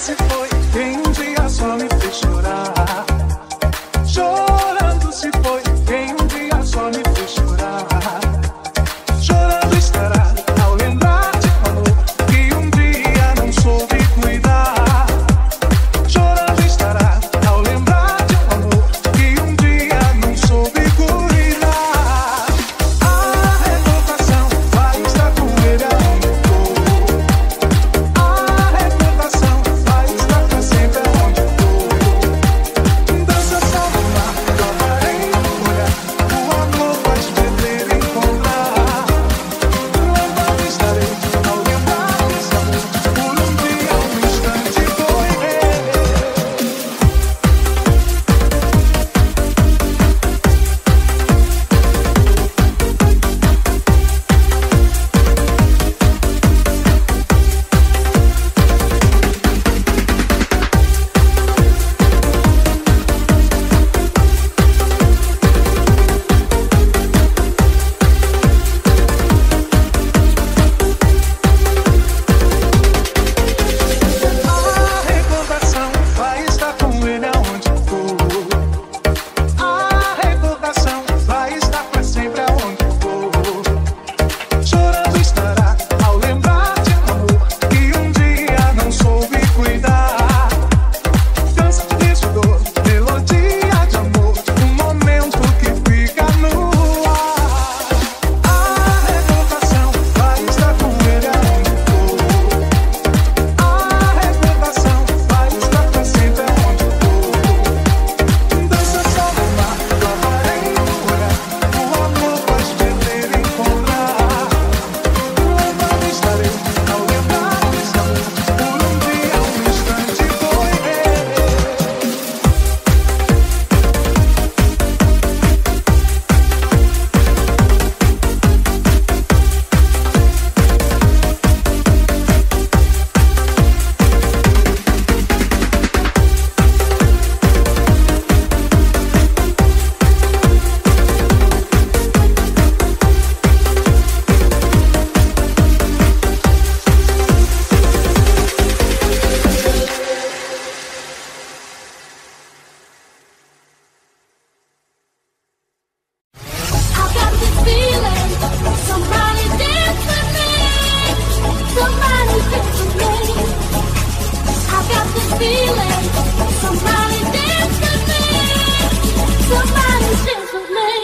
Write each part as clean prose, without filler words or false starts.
se foi quem um dia só me fez chorar. Chorando se foi quem um dia só me fez chorar. Chorando estará ao lembrar de um amor que um dia não soube cuidar. Chorando estará ao lembrar de um amor que um dia não soube cuidar. A recordação vai estar com ele aonde for. A recordação vai estar pra sempre aonde for. Dança só no mar, joga em um olhar, o amor vai te perder e encontrar. Lembrando estarei ao lembrar desse amor, por um dia, um instante foi ver. A recordação vai estar com ele aonde for. A recordação vai estar pra sempre aonde for. Chorando estará ao lembrar de um amor que um dia não soube cuidar. Cansa de dor, melodia de amor, um momento que fica no ar. A recordação vai estar com ele aonde for. A recordação vai estar pra sempre aonde for. Dança só no mar, joga em um olhar, o amor vai te perder e encontrar. Lembrando estarei ao lembrar desse amor, por um dia, um instante foi ver. I've got this feeling, somebody dance with me, somebody dance with me. I've got this feeling, somebody dance with me, somebody dance with me.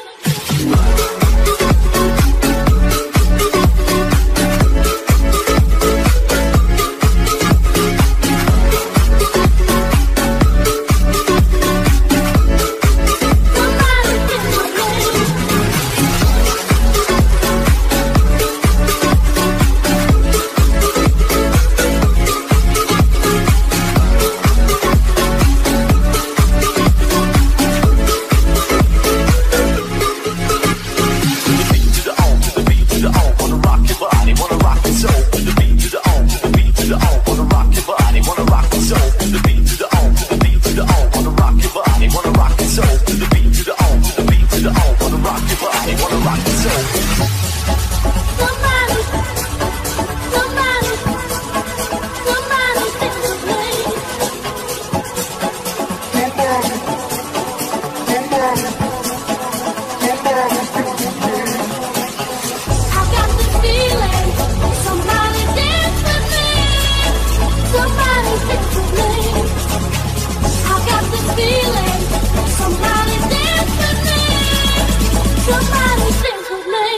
Somebody dance with me. Somebody, somebody, somebody dance with me. I've got this feeling, somebody dance with me, somebody dance with me. I've got this feeling, somebody dance with me, somebody dance with me.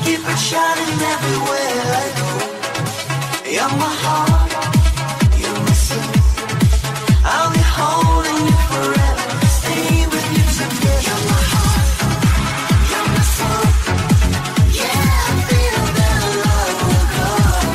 Keep it shining everywhere I go. You're my heart, you're my soul. I'll be holding you forever, stay with you together. You're my heart, you're my soul. Yeah, I feel that love will go.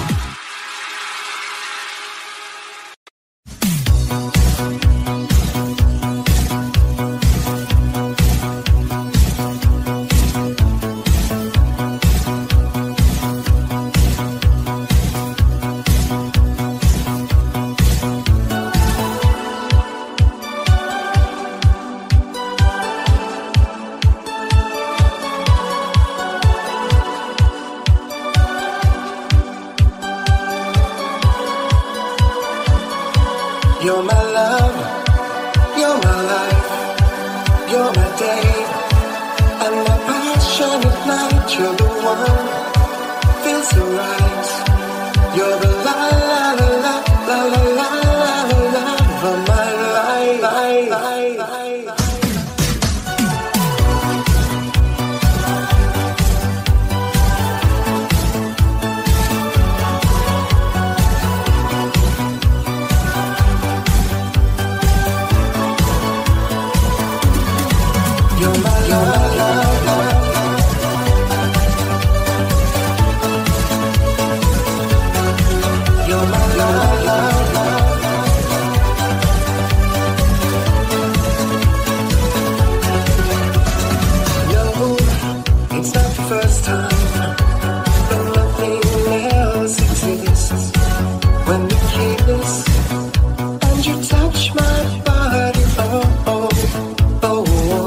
You're my love, you're my life, you're my day, and my passion at night. You're the one, feels so right. You're the la la la la la la la la la of my life. You're my love. You're my love. No, it's not the first time that nothing else exists. When we kiss and you touch my body, oh, oh, oh, oh.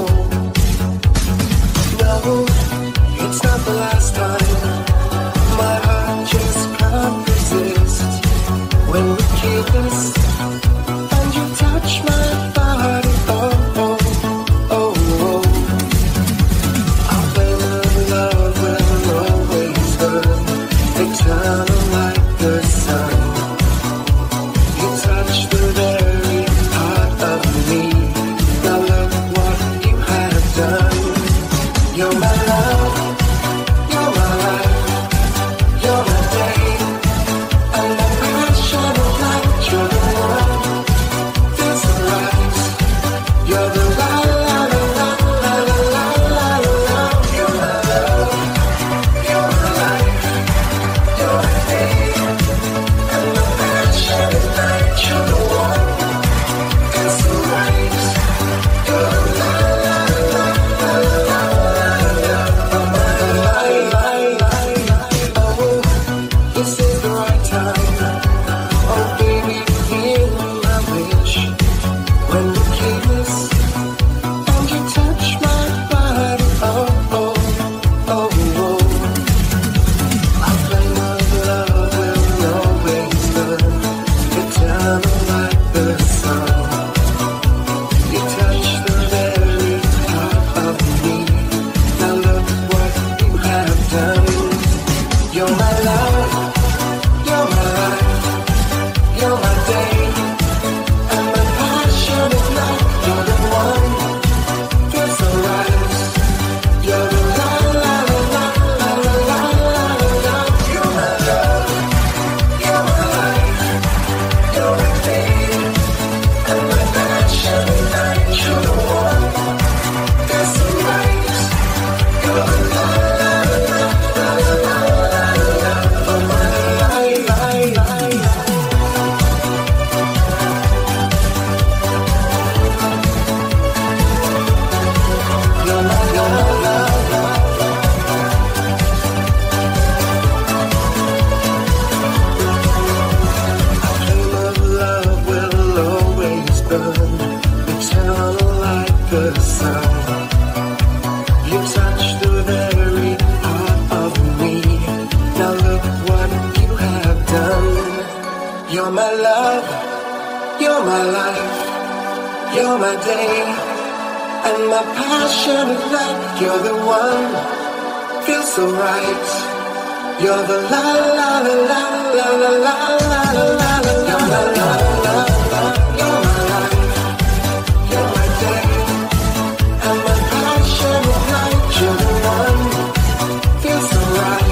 No, it's not the last time. My heart just can't resist. When we kiss and you touch my body, oh, oh, oh, oh. Our flame of love will always burn, eternal like the sun. You touch the very heart of me. Now look what you have done. You're my love, you're my life, you're my day, and my passion of light. You're the one, feels so right. You're the la la la la la la la la la. You're my love, you're my life, you're my day, and my passion of light. You're the one, feels so right. You're the la la la la la la. Oh, this is the right time. Oh, baby, hear my wish. When we kiss and you touch my body, oh, oh, oh, oh. Our flame of love will always burn, eternal like the sun. You touch the very heart of me. Now look what you have done. You're my love, you're my life, you're my day, and my passion is light. You're the one, feels so right. You're the la la la la la la la la la. You're my love, you're my life, you're my day, and my passion is light. You're the one, feels so right. You're the la la la la la la la of my life. You're my love. Our flame of love will always burn, eternal like the sun. You touch the very heart of me. Now look what you have done. You're my love, you're my life, you're my day, and my passion of light. You're the one, feels so right. You're the la la la la la la la la la la. You're my love, you're my life, you're my day, and my passion of light. You're the one, feels so right.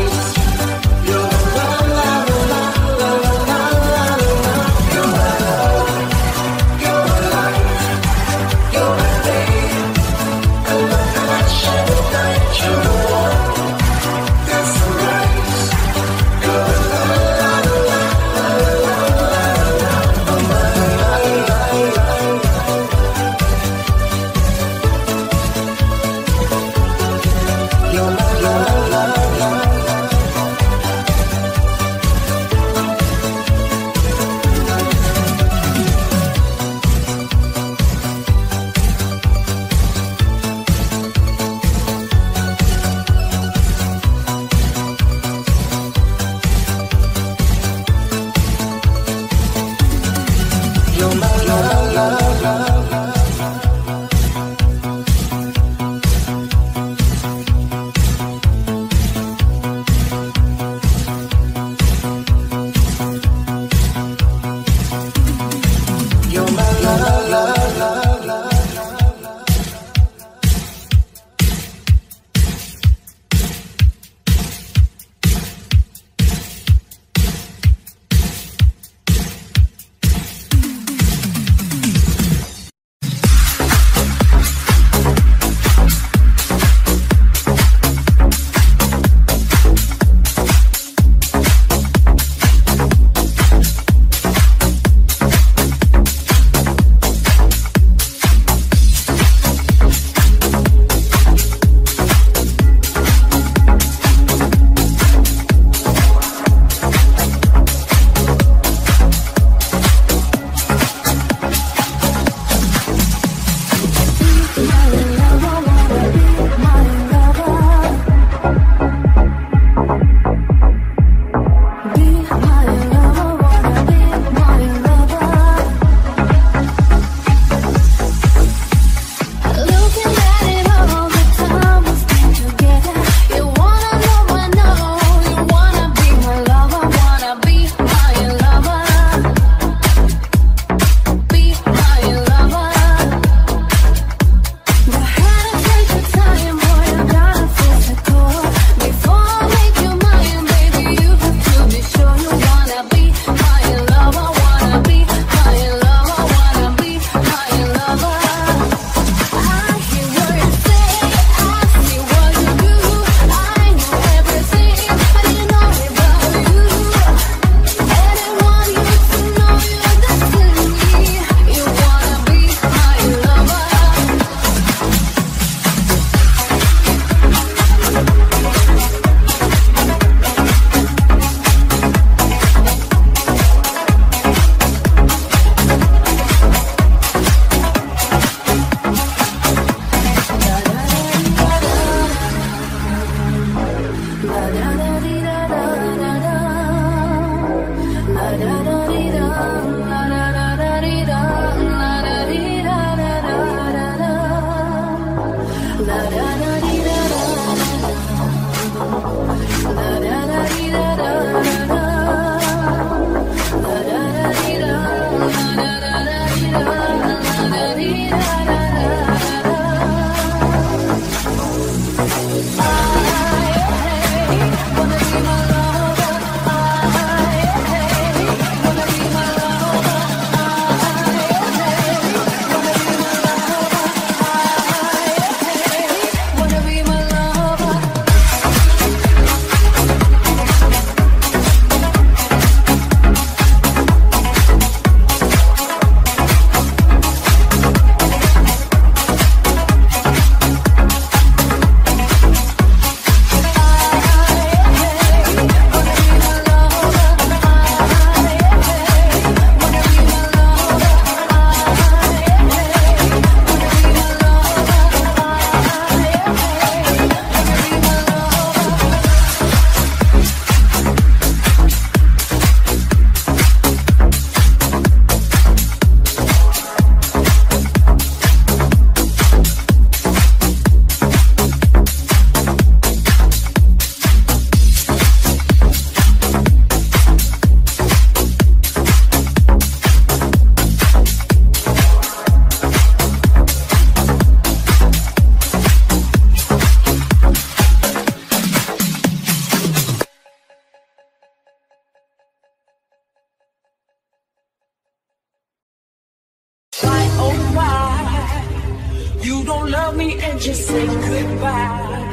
love me and just say goodbye.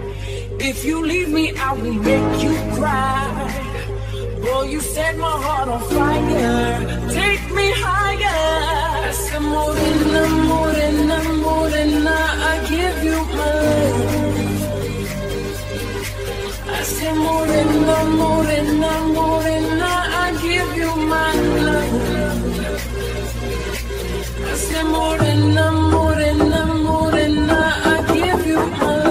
If you leave me, I will make you cry. Boy, you set my heart on fire. Take me higher. Ese morena, morena, morena, I give you my love. Ese morena, morena, morena, I give you my love. Ese morena, morena, morena, I give you my love.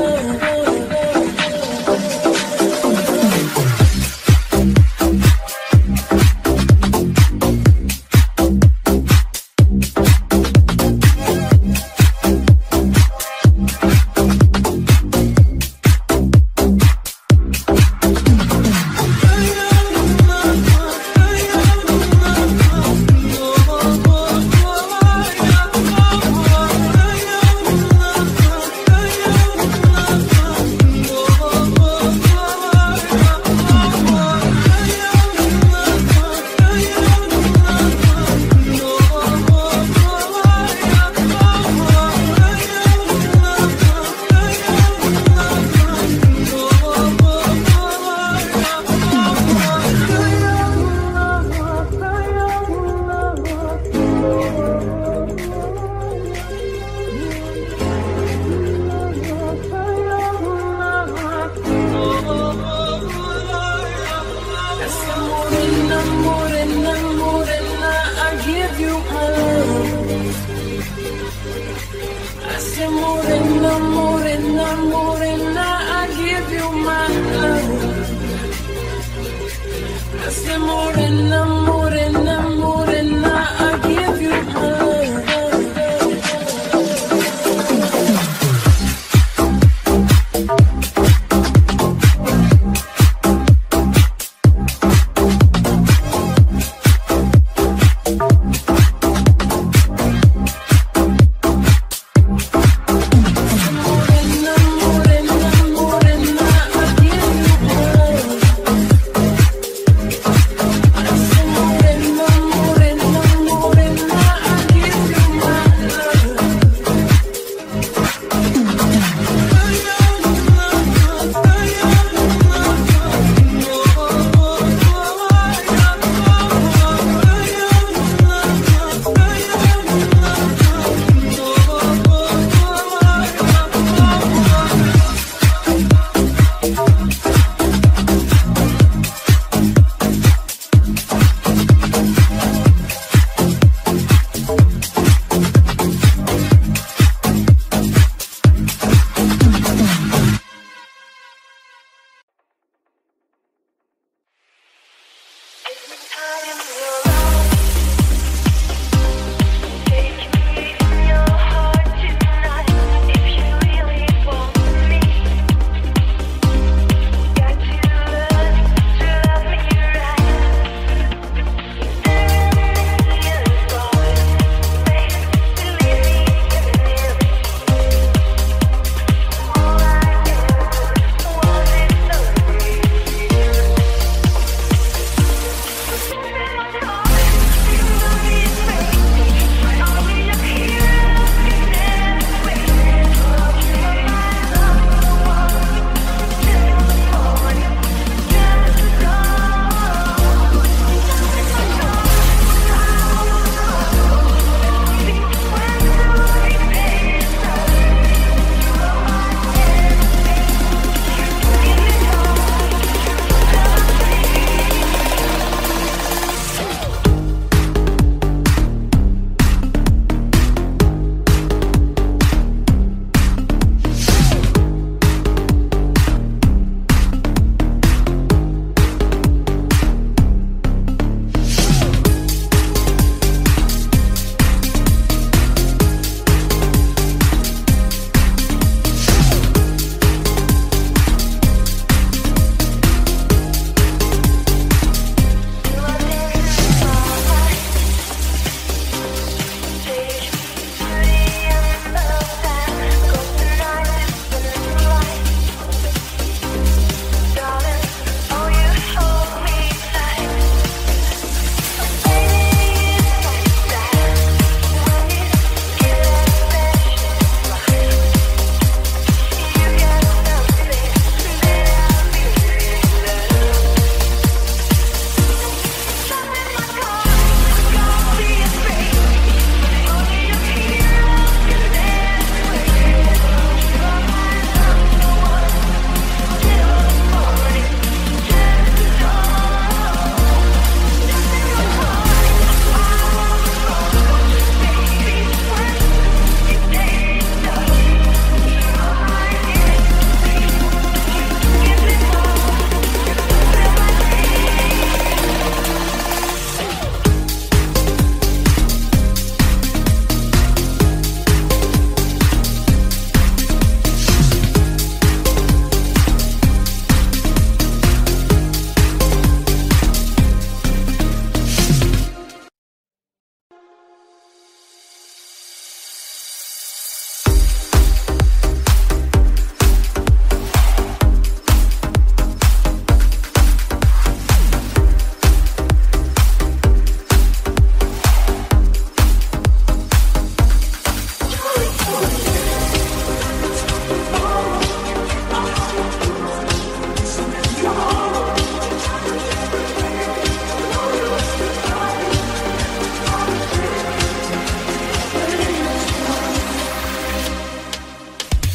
More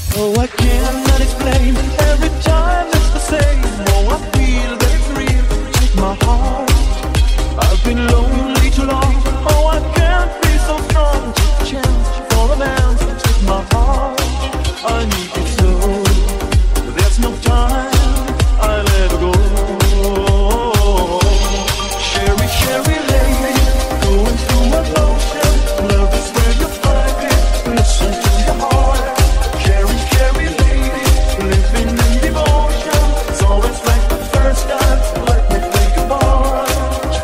Oh, I cannot explain. Every time it's the same. Oh, I feel that it's real. Take my heart. I've been lonely too long. Oh, I can't be so strong. Take a chance for a man. Take my heart. I need you so. There's no time. I let go. Sherry, Sherry lady, going through emotion. Love is where you find it. Listen to your heart. Sherry, Sherry lady, living in devotion. It's always like the first time. Let me think about it.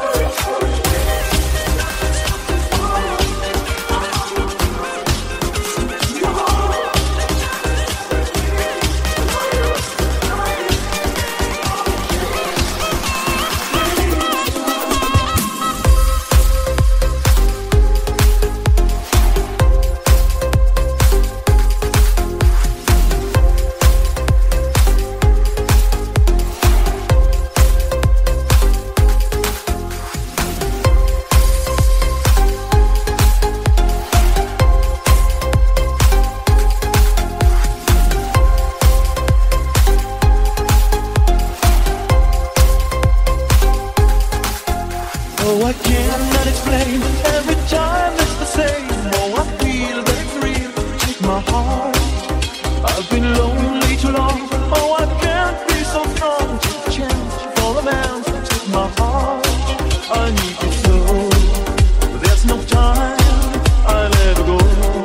Oh, I cannot explain. Every time it's the same. Oh, I feel that it's real. Take my heart. I've been lonely too long. Oh, I can't be so strong. Take a chance for a man. Take my heart. I need you so. There's no time. I let go.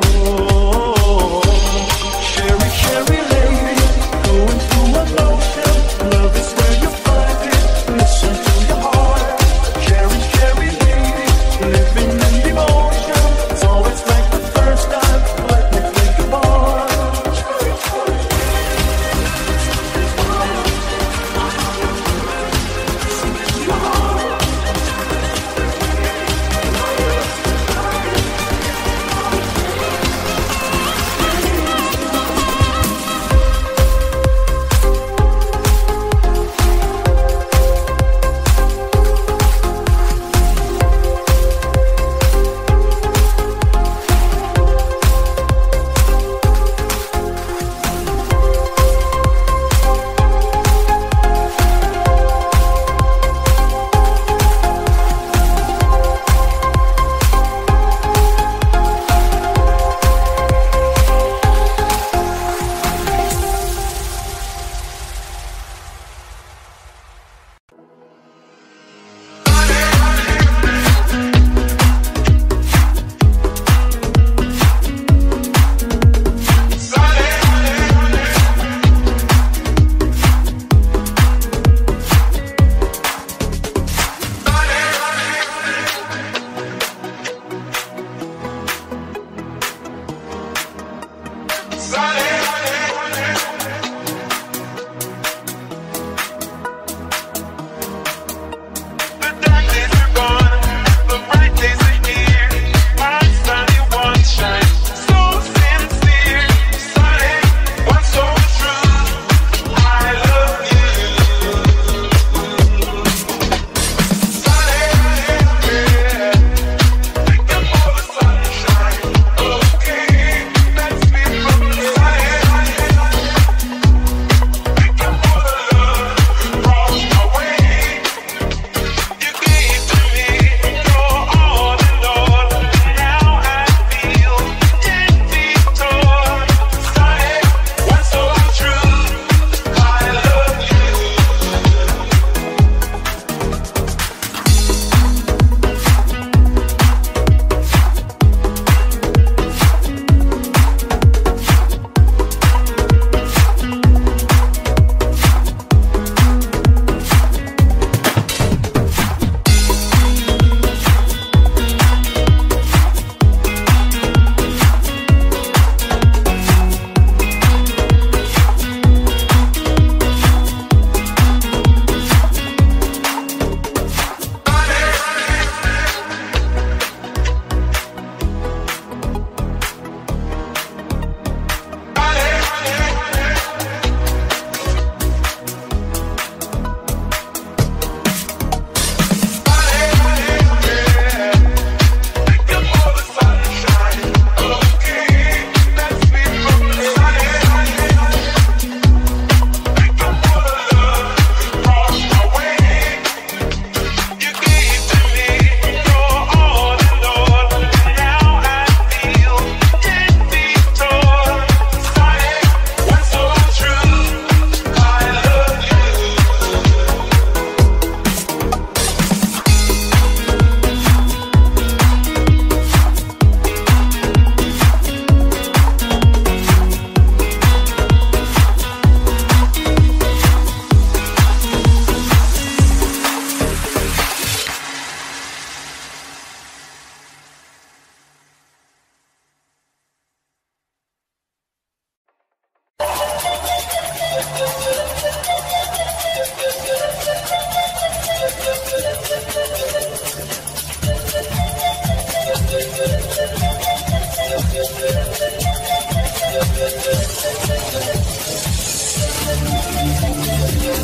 Sherry, Sherry lady, going through emotion. Love is where you find it. Listen to your heart. Sherry, Sherry lady, living in devotion. It's always like the first time. Let me think about it.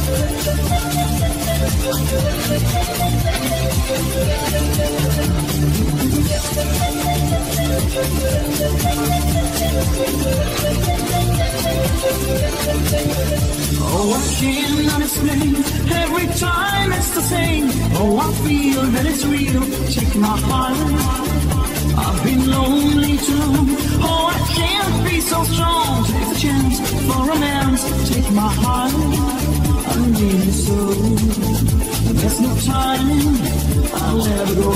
Oh, I cannot explain. Every time it's the same. Oh, I feel that it's real. Take my heart. I've been lonely too long. Oh, I can't be so strong. Take a chance for romance. Take my heart. I need you so. There's no time. I'll never go.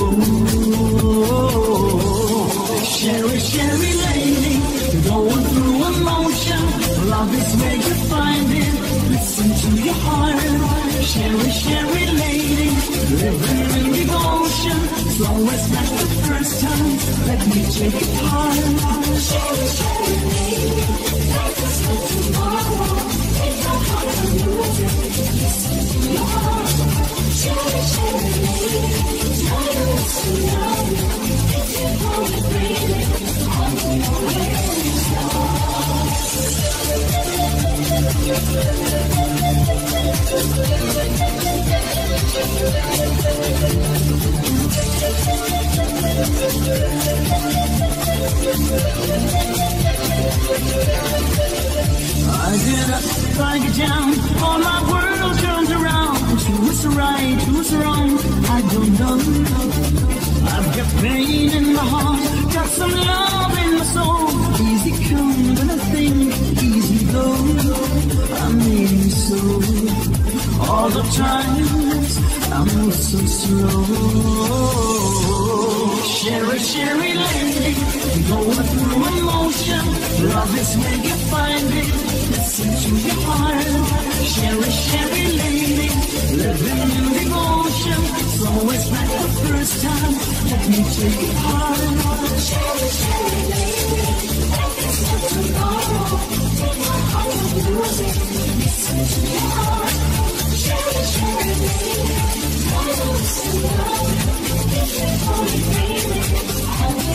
Sherry, Sherry lady, going through emotion. Love is where you find it. Listen to your heart. Sherry, Sherry lady, living in devotion. So it's not the first time. Let me take it hard. Sherry, Sherry lady, life is for tomorrow. Take my heart and lose it. Listen to your heart. Sherry, Sherry lady, tell you it's tonight. If you want it, baby, I'll be I get up, I get down, all my world turns around. Who's right, who's wrong, I don't know. I've got pain in my heart, got some love in my soul. Easy come when I think, easy go. I'm needing so. All the times I move so slow. Sherry, Sherry lady, going through emotion. Love is where you find it. Listen to your heart. Sherry, Sherry lady, living in devotion. So it's not the first time. Let me take it hard. Sherry, Sherry lady, life is for tomorrow. Take my heart and lose it. Listen to your heart. Sherry, Sherry lady, I know it's tonight. If you want it, baby, I'll be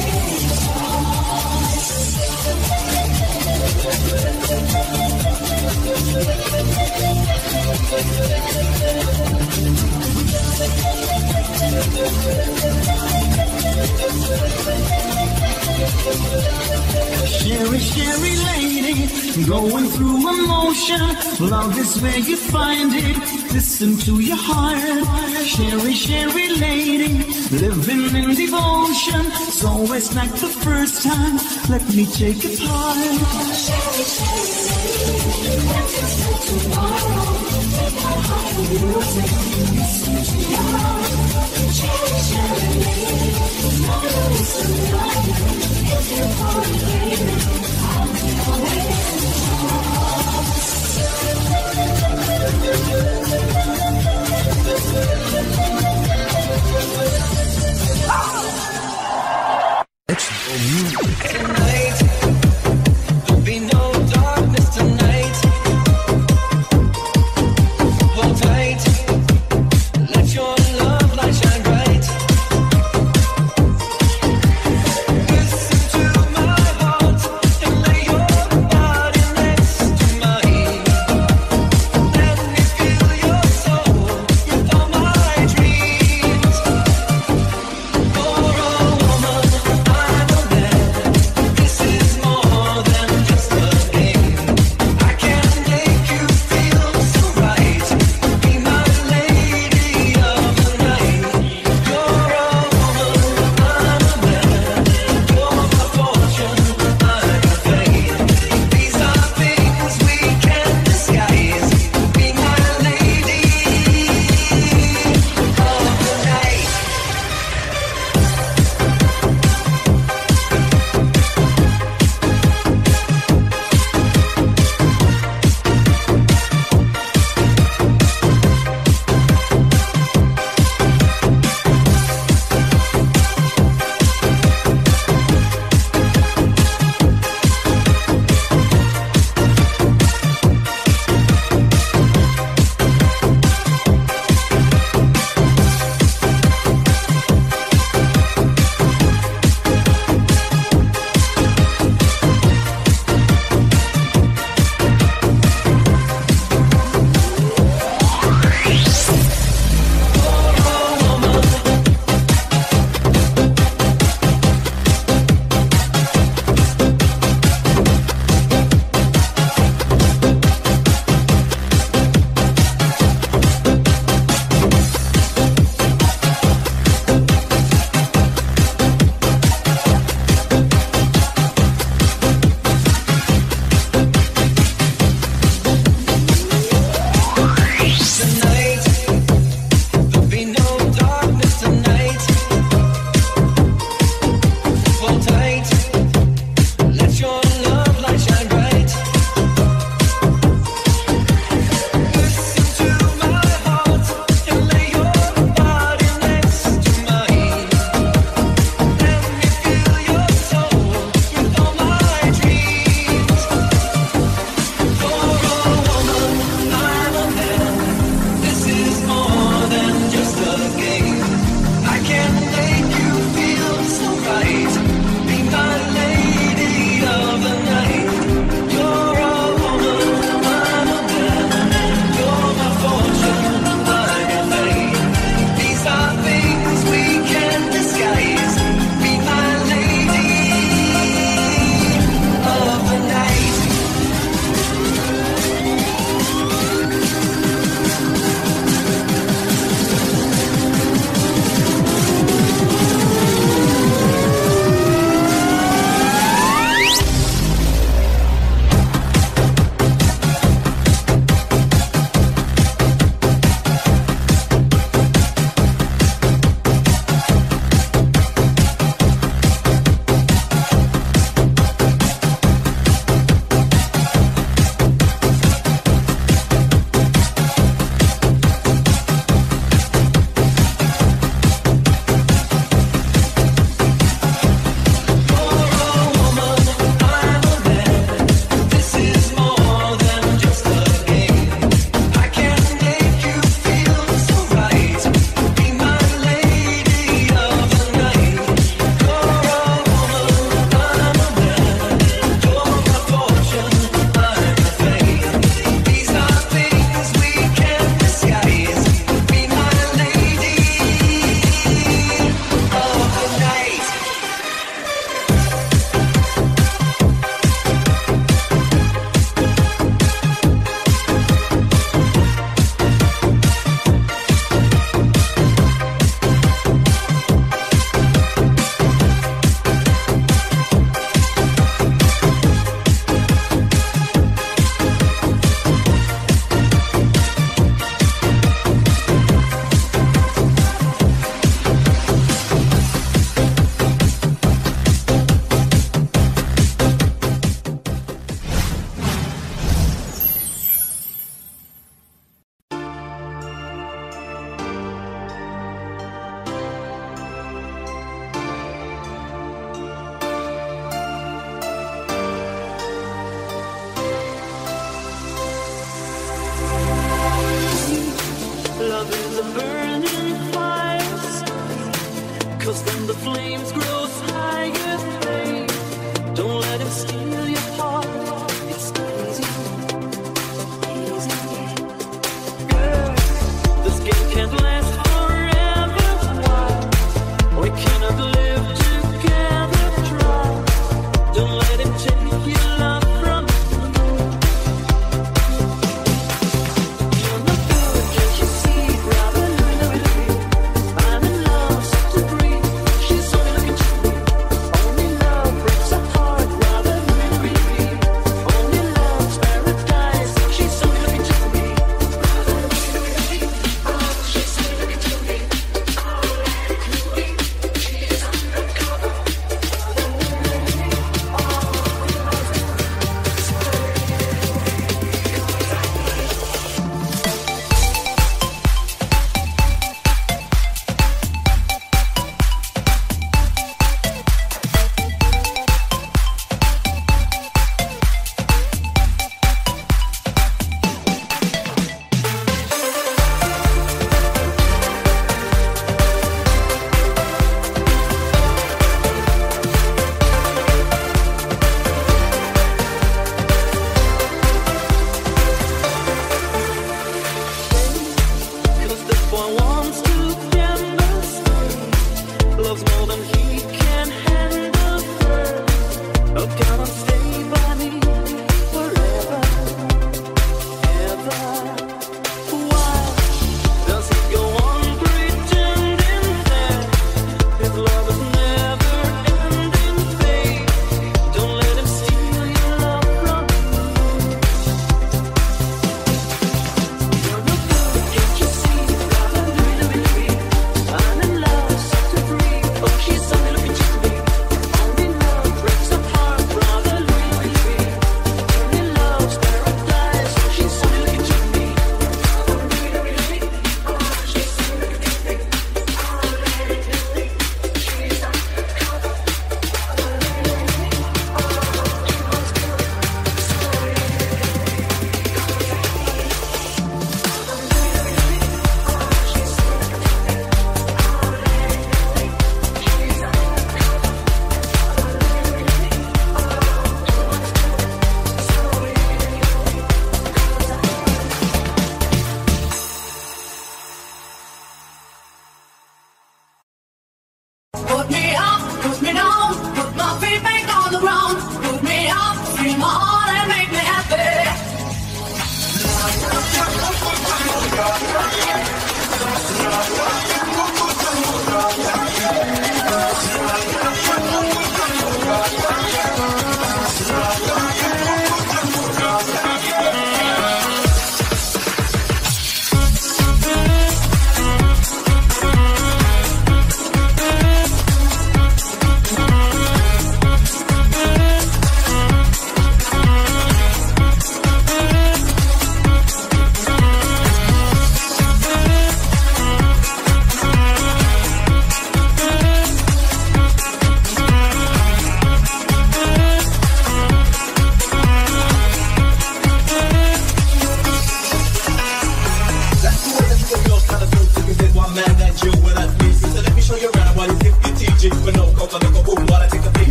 Sherry, Sherry lady, going through emotion. Love is where you find it. Listen to your heart. Sherry, Sherry lady, living in devotion. So it's like the first time. Let me take it apart. Sherry, Sherry lady, life is for tomorrow. Take my heart and lose it. Listen to your heart. Sherry, Sherry lady, love is tonight. If you want it, baby, I'll be waiting. Tonight, there'll be no darkness tonight. Hold tight, let your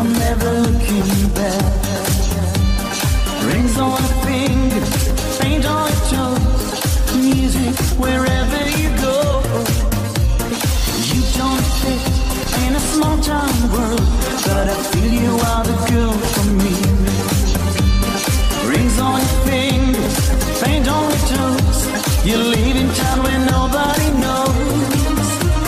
I'm never looking back. Rings on a finger, paint on your toes, music wherever you go. You don't fit in a small town world, but I feel you are the girl for me. Rings on your finger, paint on your toes, you live in town where nobody knows.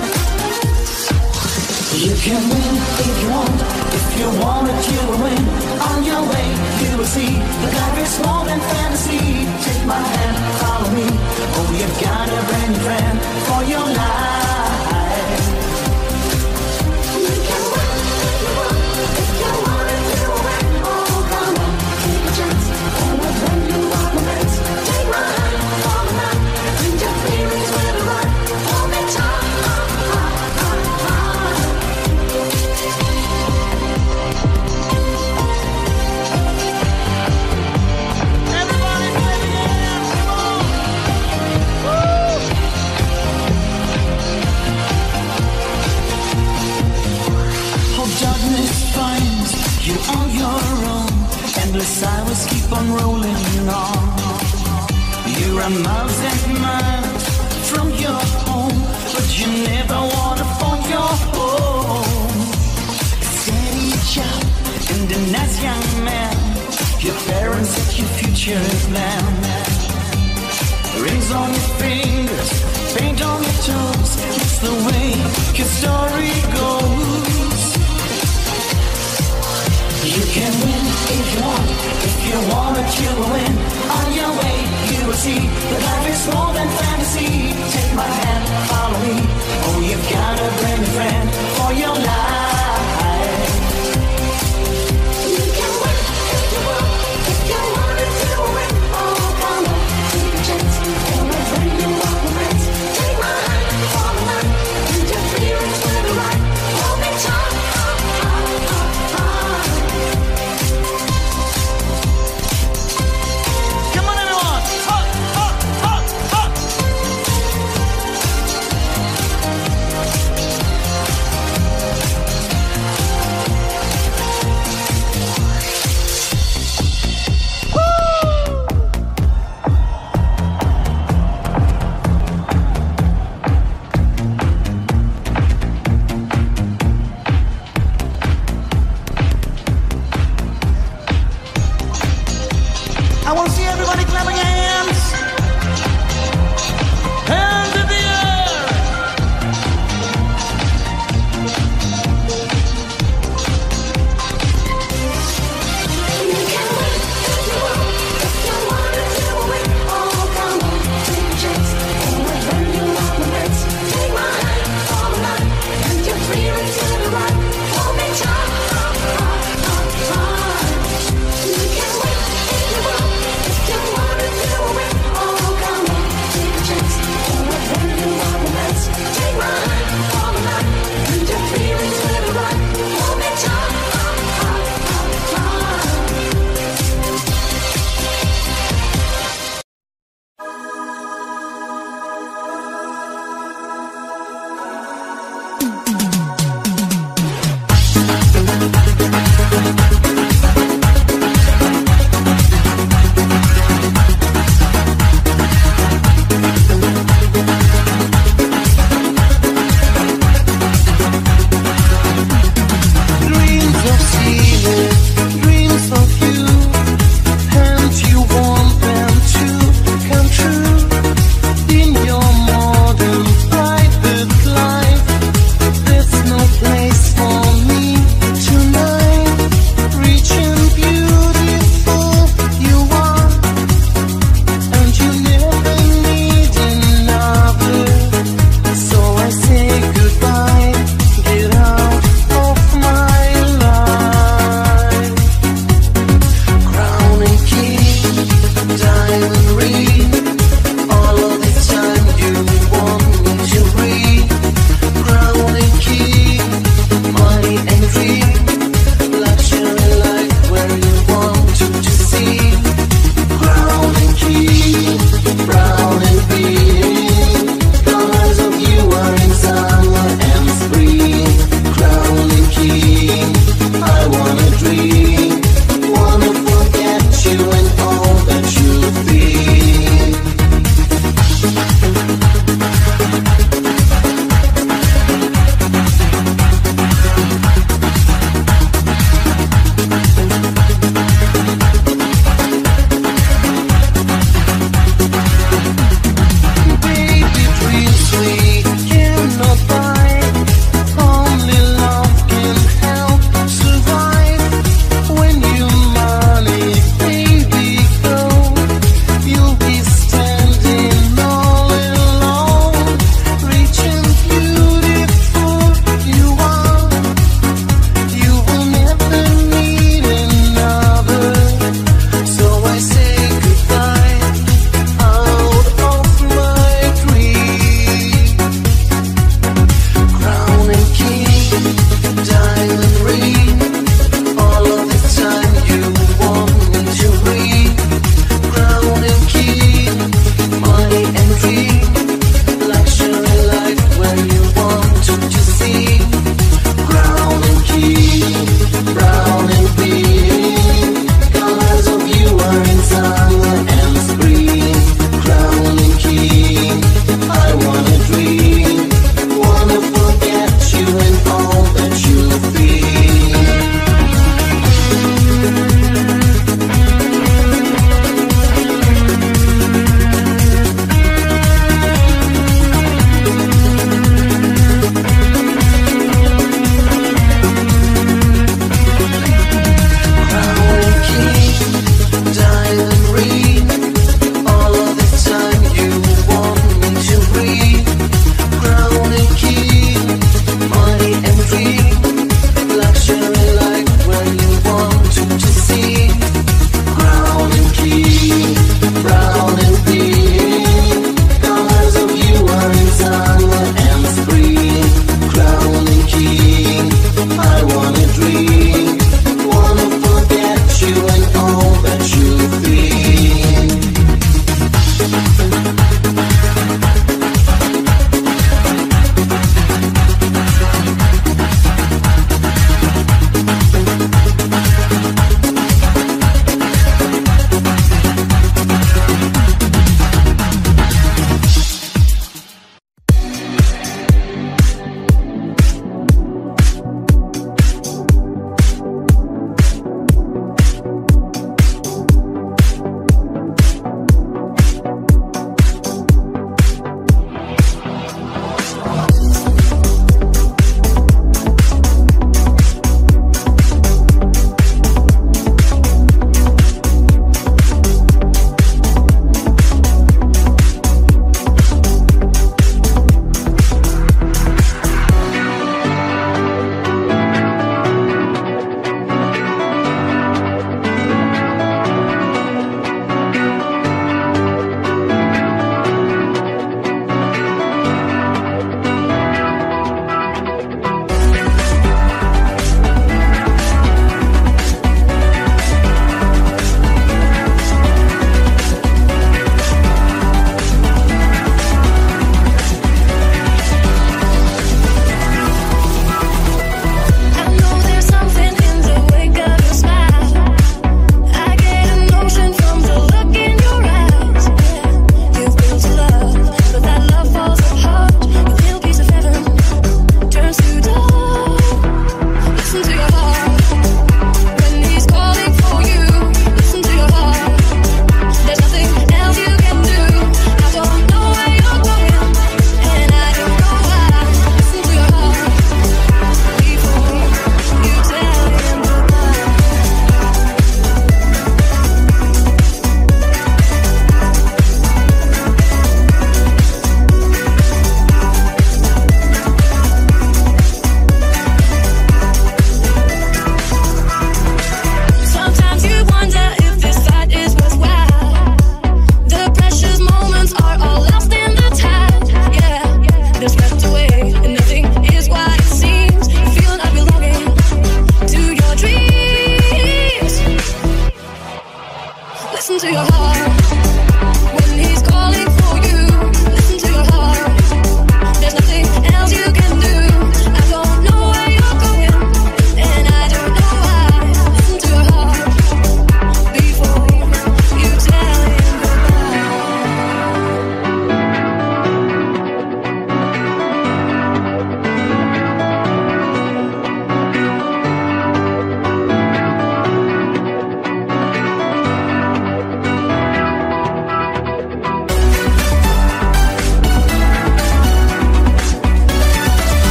You can win if you want, if you want it you will win. On your way you will see, the life is more than fantasy. Take my hand, follow me, oh you've got a brand new friend for your life. You can win if you want, if you want it you will win. Oh come on, take a chance, oh when you want romance. Take my hand, follow mine, and your feelings will run. Hold me tight. You on your own, endless hours keep on rolling on. You are miles and miles from your home, but you never wanna find your home. Steady job and a nice young man, your parents set your future plan. Rings on your fingers, paint on your toes, it's the way your story goes. You can win if you want, if you want it you will win. On your way you will see, that life is more than fantasy. Take my hand, follow me, oh you've got a brand new friend for your life. You can win if you want, if you want it you will win. Oh come on, take a chance, oh when you want romance. Take my hand, follow mine, and your feelings will be right. Hold me tight. I want to see everybody clapping hands. Hands in the air. You can win if you want, if you want it you will win. Oh come on, take a chance, oh when you want romance. Take my hand, follow mine, and your feelings will be right. Hold me tight. You can win if you want, if you want it you will win. Oh come on, take a chance, oh when you want romance. Take my hand, follow mine, and your feelings will be right. Hold me tight. Dreams of seeing, dreams of you, and you want them to come true. In your modern private life, there's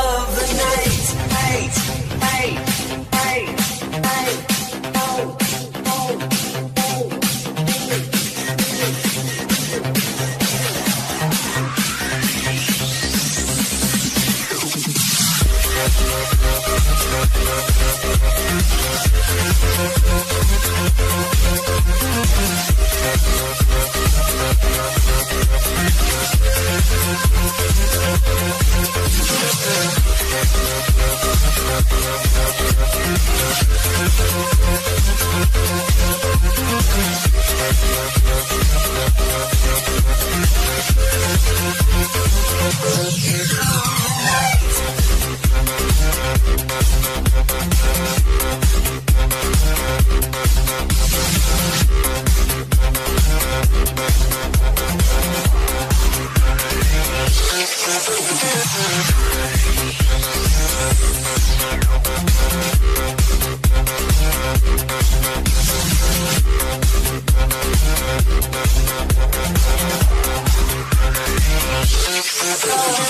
of the night. Hey, hey, hey, hey, oh, oh, oh. Oh,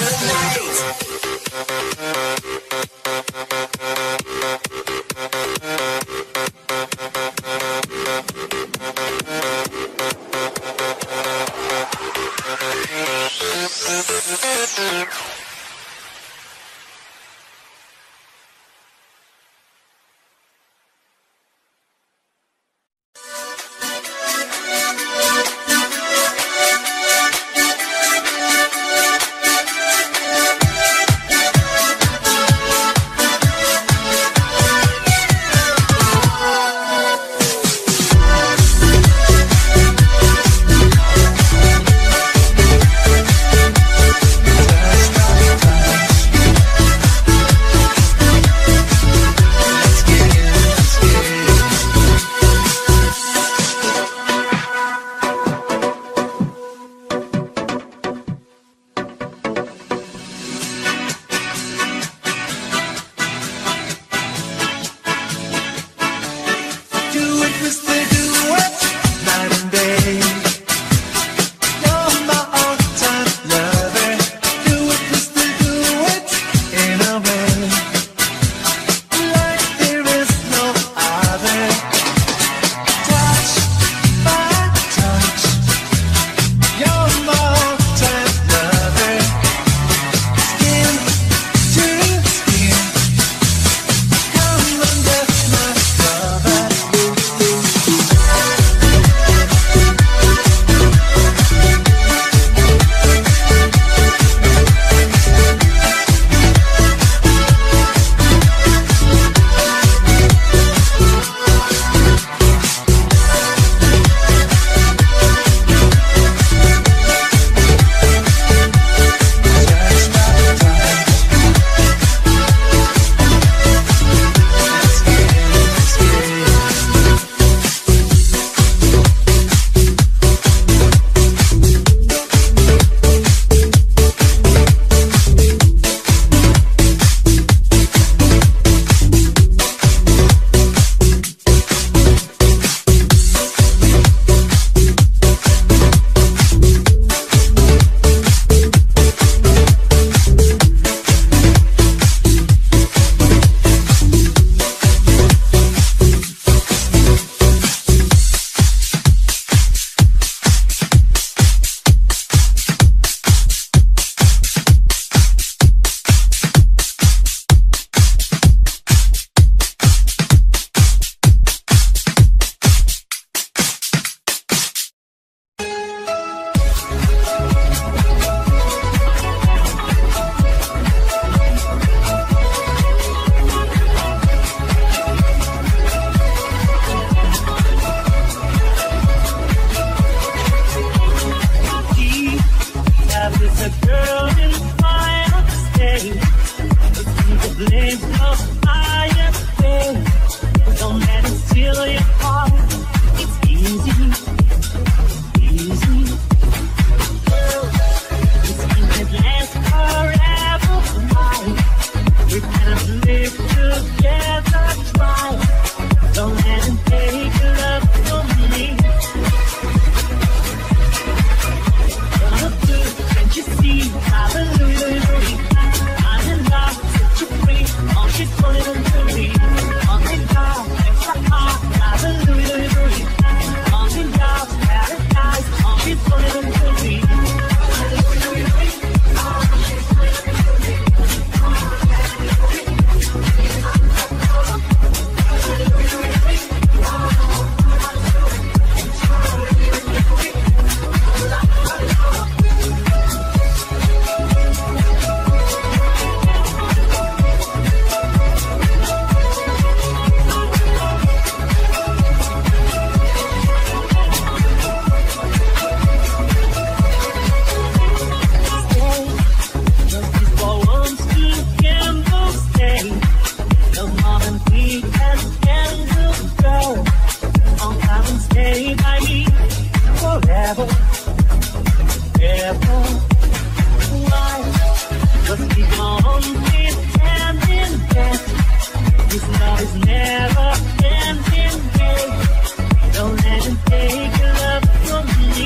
never, ever. Why? 'Cause we don't fit hand in hand. This love is never ending, babe. Don't let him take your love from me.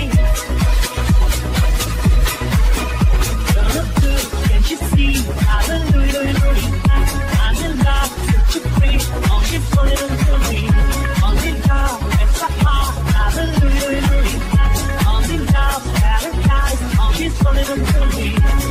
Can't you see? Hallelujah, I'm in love, set you free. All you put it into me. Only love, it's a heart. Hallelujah, only love, paradise. All you put it into me.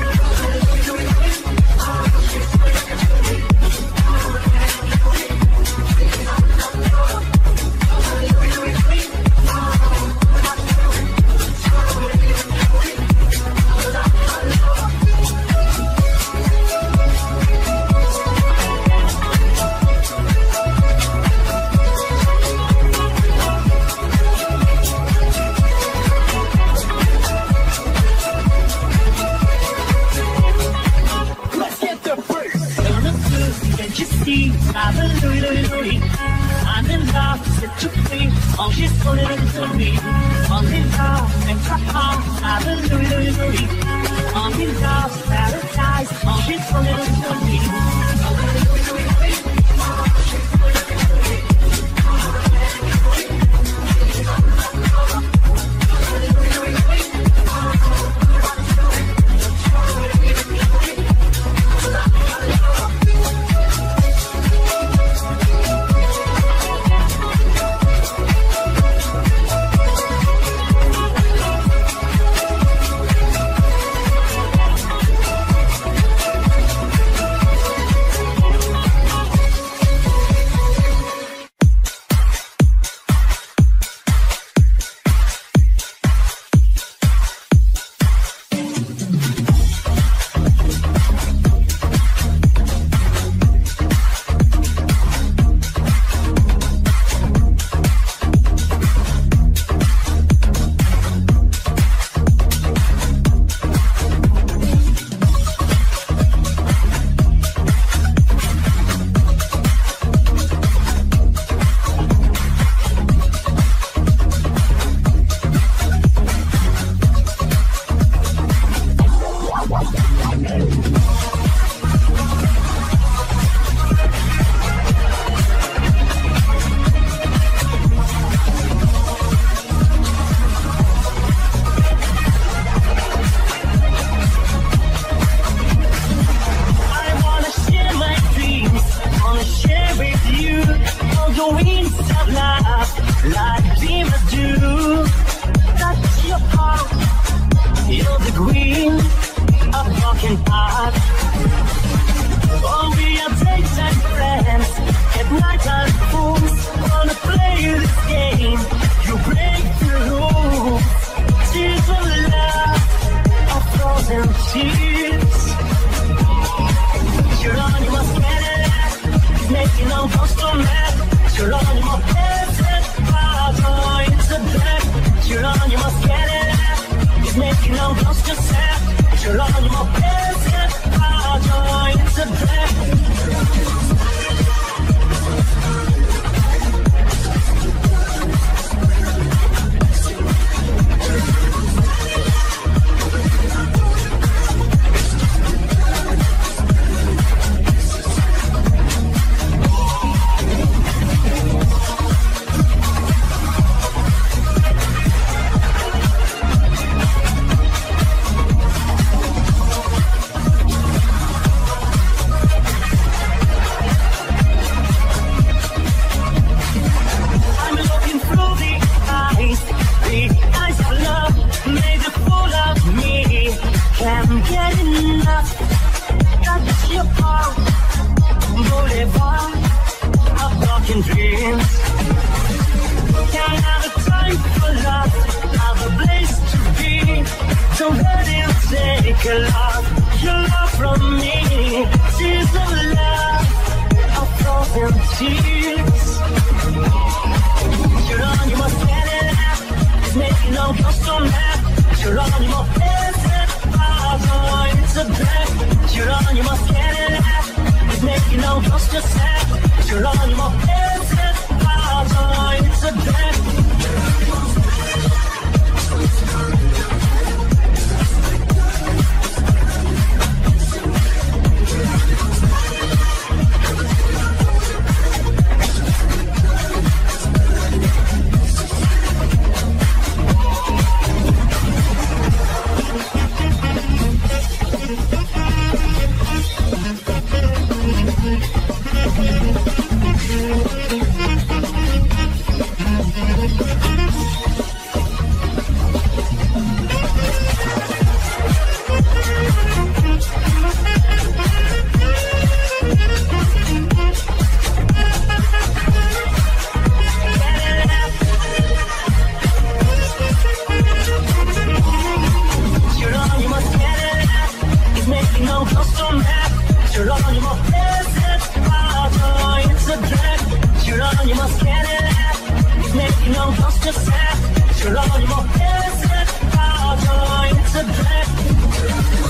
I'm in love, set you free. All she's pulling into me. Only love makes her heart. Hallelujah. Only love, paradise. All she's pulling into me. yourself. You're on your innocent, I'm going to death.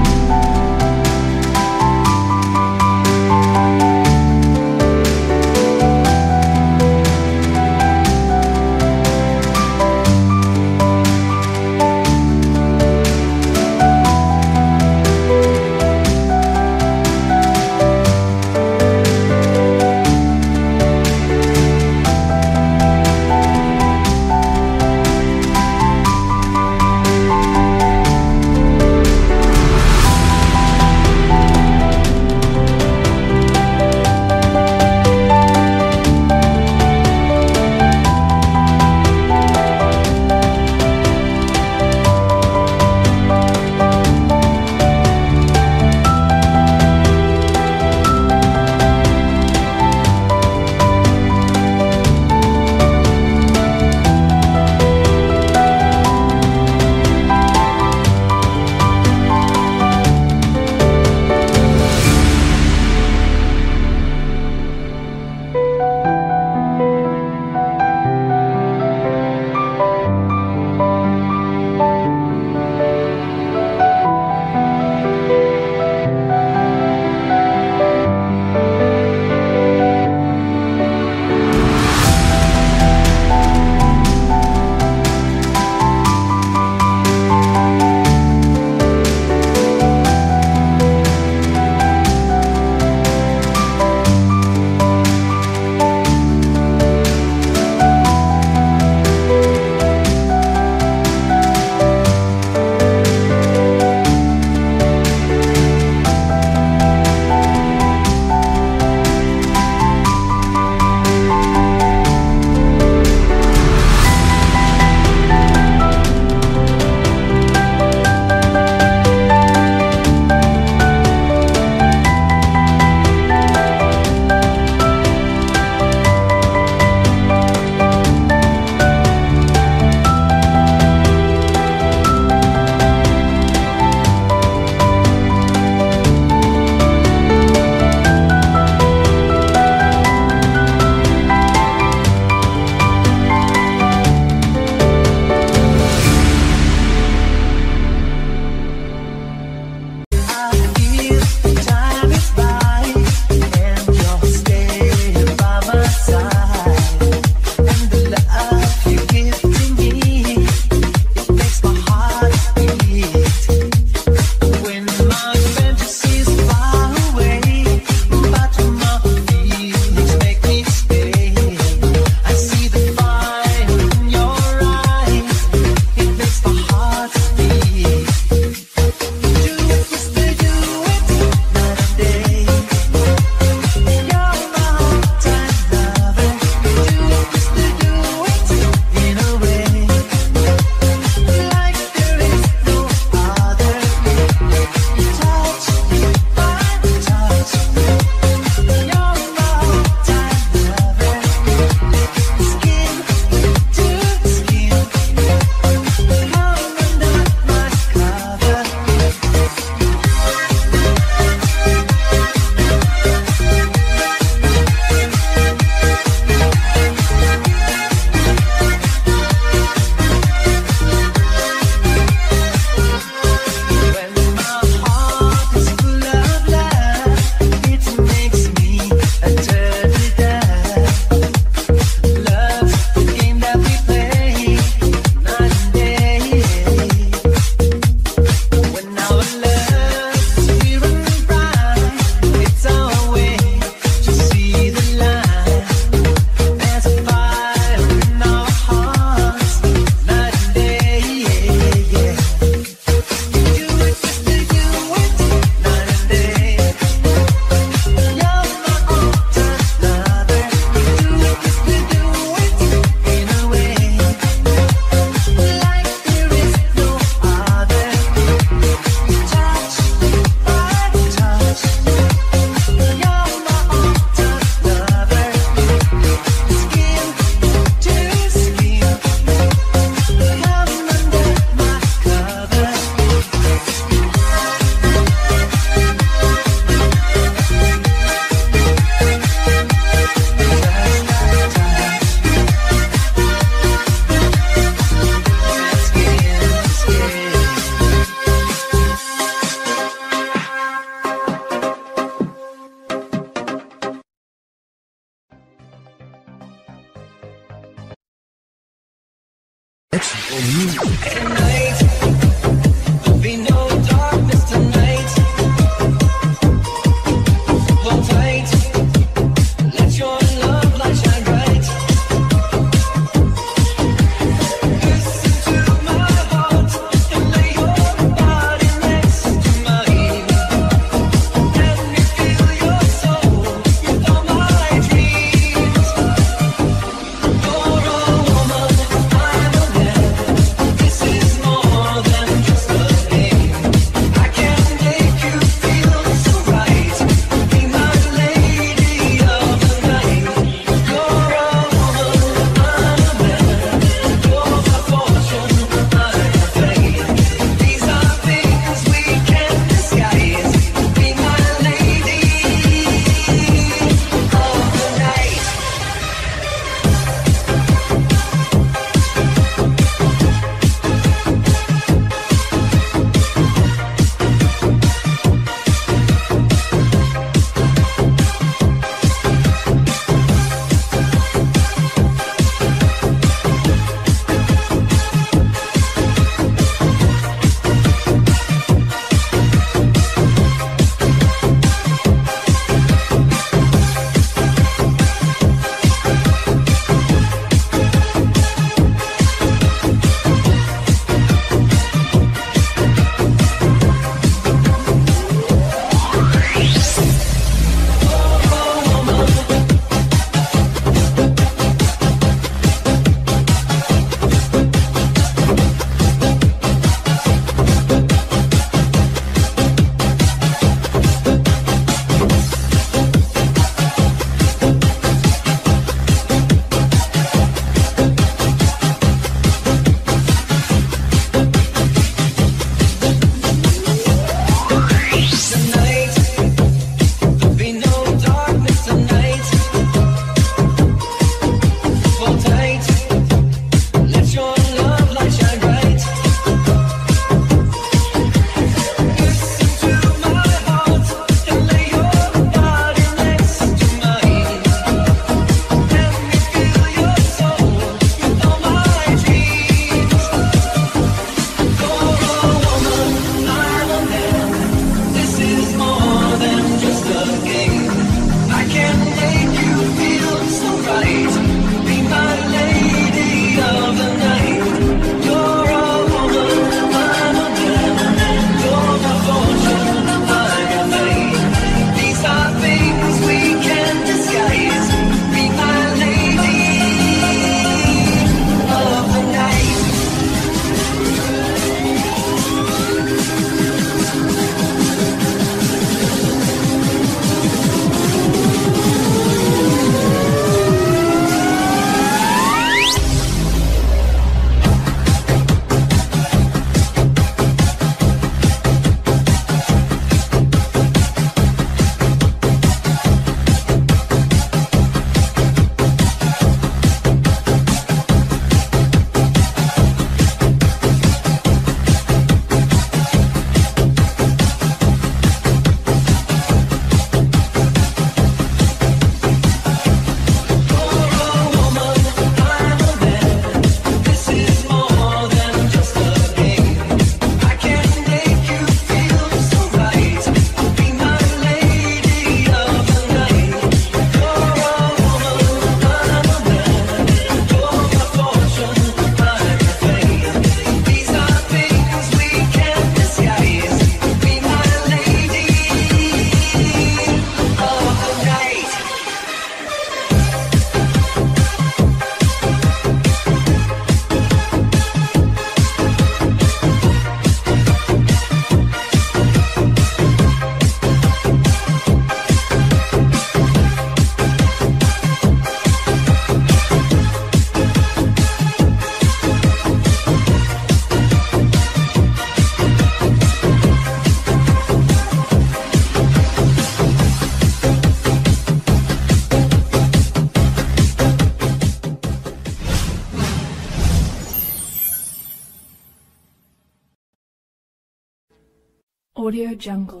Audio Jungle.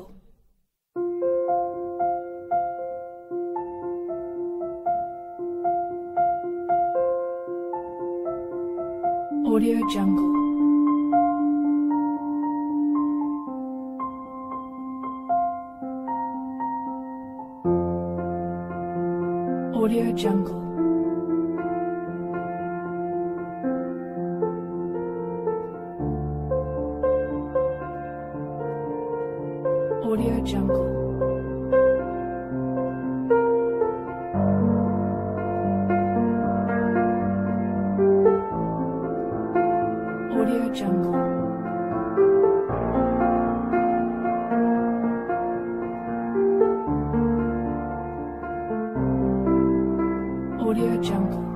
Audio Jungle. Audio Jungle. Audio Jungle. Audio Jungle. Audio Jungle.